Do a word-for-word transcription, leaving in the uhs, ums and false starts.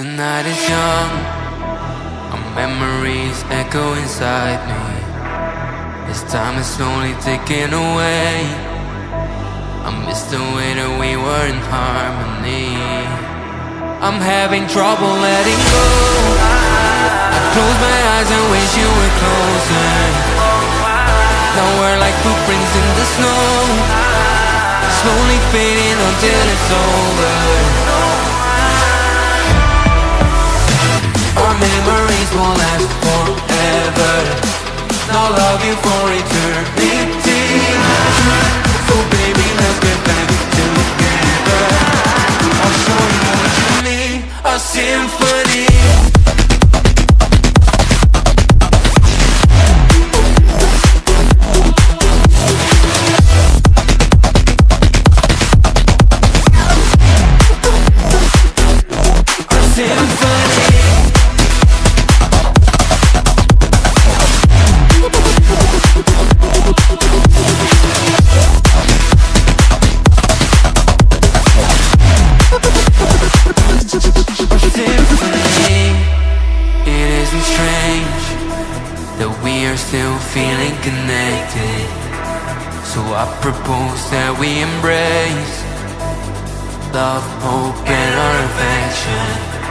The night is young, our memories echo inside me. As time is slowly ticking away, I miss the way that we were in harmony. I'm having trouble letting go. I close my eyes and wish you were closer. Now we're like footprints in the snow, slowly fading until it's over. Our memories won't last forever. I'll love you for eternity. So baby, let's get back together. I'll show you what you need, a symphony. Still feeling connected, so I propose that we embrace love, hope, and our affection.